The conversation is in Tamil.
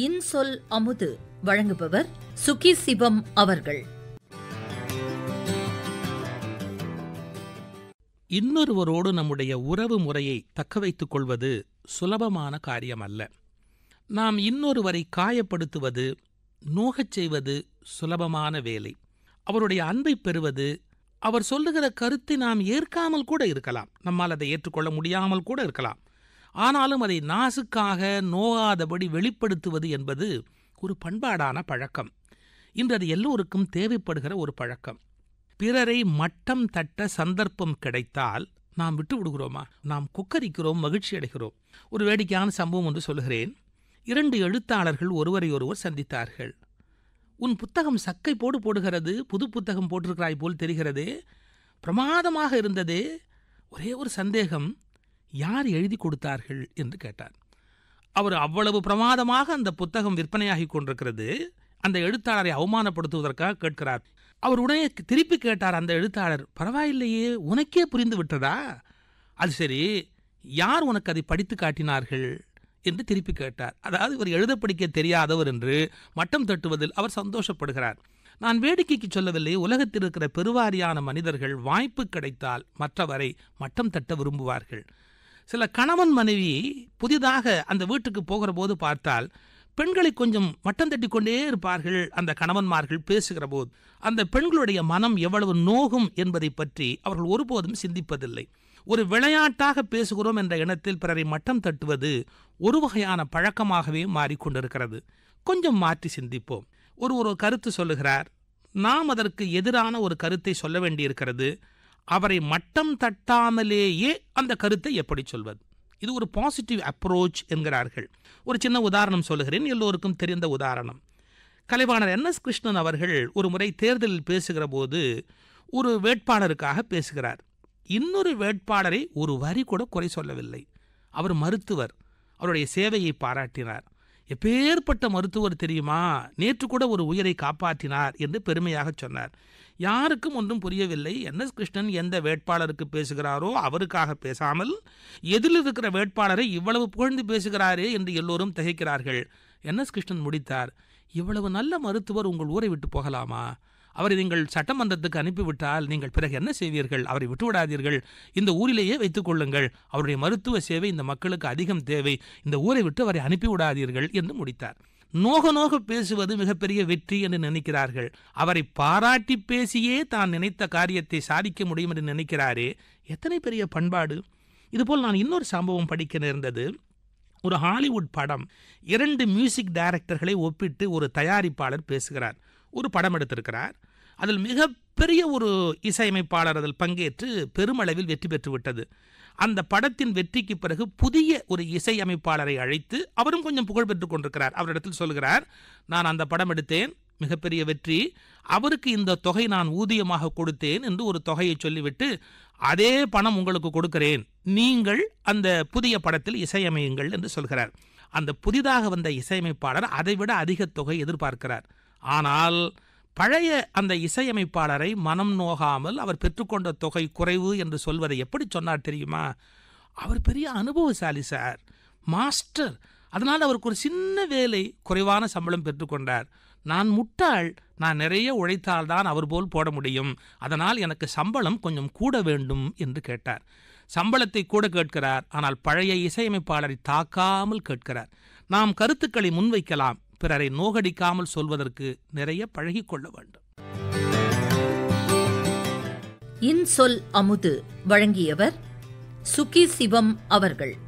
இன்சொல் அமுது வழங்குபவர் சுகி சிவம் அவர்கள். இன்னொருவரோடு நம்முடைய உறவு முறையை தக்க வைத்துக் கொள்வது சுலபமான காரியம் அல்ல. நாம் இன்னொருவரை காயப்படுத்துவது, நோகச் செய்வது சுலபமான வேலை. அவருடைய அன்பை பெறுவது, அவர் சொல்லுகிற கருத்தை நாம் ஏற்காமல் கூட இருக்கலாம், நம்மால் அதை ஏற்றுக்கொள்ள முடியாமல் கூட இருக்கலாம். ஆனாலும் அதை நாசுக்காக நோகாதபடி வெளிப்படுத்துவது என்பது ஒரு பண்பாடான பழக்கம். இன்று அது எல்லோருக்கும் தேவைப்படுகிற ஒரு பழக்கம். பிறரை மட்டம் தட்ட சந்தர்ப்பம் கிடைத்தால் நாம் விட்டு விடுகிறோமா? நாம் கொக்கரிக்கிறோம், மகிழ்ச்சி அடைகிறோம். ஒரு வேடிக்கையான சம்பவம் ஒன்று சொல்லுகிறேன். 2 எழுத்தாளர்கள் ஒருவரை ஒருவர் சந்தித்தார்கள். உன் புத்தகம் சக்கை போடுகிறது, புது புத்தகம் போட்டிருக்கிறாய் போல் தெரிகிறதே, பிரமாதமாக இருந்ததே, ஒரே ஒரு சந்தேகம், யார் எழுதி கொடுத்தார்கள் என்று கேட்டார். அவர் அவ்வளவு பிரமாதமாக அந்த புத்தகம் விற்பனையாகி கொண்டிருக்கிறது, அந்த எழுத்தாளரை அவமானப்படுத்துவதற்காக கேட்கிறார். அவர் உடனே திருப்பி கேட்டார் அந்த எழுத்தாளர், பரவாயில்லையே, உனக்கே புரிந்து விட்டதா? அது சரி, யார் உனக்கு அதை படித்து காட்டினார்கள் என்று திருப்பி கேட்டார். அதாவது இவர் எழுத படிக்க தெரியாதவர் என்று மட்டம் தட்டுவதில் அவர் சந்தோஷப்படுகிறார். நான் வேடிக்கைக்கு சொல்லவில்லை. உலகத்தில் இருக்கிற பெருவாரியான மனிதர்கள் வாய்ப்பு கிடைத்தால் மற்றவரை மட்டம் தட்ட விரும்புவார்கள். சில கணவன் மனைவி புதிதாக அந்த வீட்டுக்கு போகிற போது பார்த்தால் பெண்களை கொஞ்சம் மட்டம் தட்டி கொண்டே இருப்பார்கள். அந்த கணவன்மார்கள் பேசுகிற போது அந்த பெண்களுடைய மனம் எவ்வளவு நோகும் என்பதை பற்றி அவர்கள் ஒருபோதும் சிந்திப்பதில்லை. ஒரு விளையாட்டாக பேசுகிறோம் என்ற எண்ணத்தில் பிறரை மட்டம் தட்டுவது ஒரு வகையான பழக்கமாகவே மாறிக்கொண்டிருக்கிறது. கொஞ்சம் மாற்றி சிந்திப்போம். ஒரு கருத்து சொல்லுகிறார், நாம் அதற்கு எதிரான ஒரு கருத்தை சொல்ல வேண்டியிருக்கிறது. அவரை மட்டம் தட்டாமலேயே அந்த கருத்தை எப்படி சொல்வது? இது ஒரு பாசிட்டிவ் அப்ரோச் என்கிறார்கள். ஒரு சின்ன உதாரணம் சொல்லுகிறேன், எல்லோருக்கும் தெரிந்த உதாரணம். கலைவாணர் NS கிருஷ்ணன் அவர்கள் ஒரு முறை தேர்தலில் பேசுகிற போது ஒரு வேட்பாளருக்காக பேசுகிறார். இன்னொரு வேட்பாளரை ஒரு வரி கூட குறை சொல்லவில்லை. அவர் மருத்துவர், அவருடைய சேவையை பாராட்டினார். எப்பேற்பட்ட மருத்துவர் தெரியுமா, நேற்று கூட ஒரு உயிரை காப்பாற்றினார் என்று பெருமையாக சொன்னார். யாருக்கும் ஒன்றும் புரியவில்லை. NS கிருஷ்ணன் எந்த வேட்பாளருக்கு பேசுகிறாரோ அவருக்காக பேசாமல் எதில் இருக்கிற வேட்பாளரை இவ்வளவு புகழ்ந்து பேசுகிறாரே என்று எல்லோரும் திகைக்கிறார்கள். NS கிருஷ்ணன் முடித்தார், இவ்வளவு நல்ல மருத்துவர் உங்கள் ஊரை விட்டு போகலாமா? அவரை நீங்கள் சட்டமன்றத்துக்கு அனுப்பிவிட்டால் நீங்கள் பிறகு என்ன செய்வீர்கள்? அவரை விட்டுவிடாதீர்கள், இந்த ஊரிலேயே வைத்துக் கொள்ளுங்கள். அவருடைய மருத்துவ சேவை இந்த மக்களுக்கு அதிகம் தேவை, இந்த ஊரை விட்டு அவரை அனுப்பிவிடாதீர்கள் என்று முடித்தார். நோக பேசுவது மிகப்பெரிய வெற்றி என்று நினைக்கிறார்கள். அவரை பாராட்டி பேசியே தான் நினைத்த காரியத்தை சாதிக்க முடியும் என்று நினைக்கிறாரே, எத்தனை பெரிய பண்பாடு! இதுபோல் நான் இன்னொரு சம்பவம் படிக்க நேர்ந்தது. ஒரு ஹாலிவுட் படம், 2 மியூசிக் டைரக்டர்களை ஒப்பிட்டு ஒரு தயாரிப்பாளர் பேசுகிறார். ஒரு படம் எடுத்திருக்கிறார். அதில் மிகப்பெரிய ஒரு இசையமைப்பாளர் அதில் பங்கேற்று பெருமளவில் வெற்றி பெற்று விட்டது. அந்த படத்தின் வெற்றிக்கு பிறகு புதிய ஒரு இசையமைப்பாளரை அழைத்து அவரும் கொஞ்சம் புகழ் பெற்றுக் கொண்டிருக்கிறார். அவரிடத்தில் சொல்கிறார், நான் அந்த படம் எடுத்தேன், மிகப்பெரிய வெற்றி, அவருக்கு இந்த தொகை நான் ஊதியமாக கொடுத்தேன் என்று ஒரு தொகையை சொல்லிவிட்டு, அதே பணம் உங்களுக்கு கொடுக்கிறேன், நீங்கள் அந்த புதிய படத்தில் இசையமையுங்கள் என்று சொல்கிறார். அந்த புதிதாக வந்த இசையமைப்பாளர் அதைவிட அதிக தொகை எதிர்பார்க்கிறார். ஆனால் பழைய அந்த இசையமைப்பாளரை மனம் நோகாமல் அவர் பெற்றுக்கொண்ட தொகை குறைவு என்று சொல்வதை எப்படி சொன்னார் தெரியுமா? அவர் பெரிய அனுபவசாலி சார், மாஸ்டர், அதனால் அவருக்கு ஒரு சின்ன வேலை, குறைவான சம்பளம் பெற்றுக்கொண்டார். நான் முட்டாள், நான் நிறைய உழைத்தால்தான் அவர் போல் போட முடியும், அதனால் எனக்கு சம்பளம் கொஞ்சம் கூட வேண்டும் என்று கேட்டார். சம்பளத்தை கூட கேட்கிறார், ஆனால் பழைய இசையமைப்பாளரை தாக்காமல் கேட்கிறார். நாம் கருத்துக்களை முன்வைக்கலாம், பிறரை நோகடிக்காமல் சொல்வதற்கு நிறைய பழகிக்கொள்ள வேண்டும். இன்சொல் அமுது வழங்கியவர் சுகி சிவம் அவர்கள்.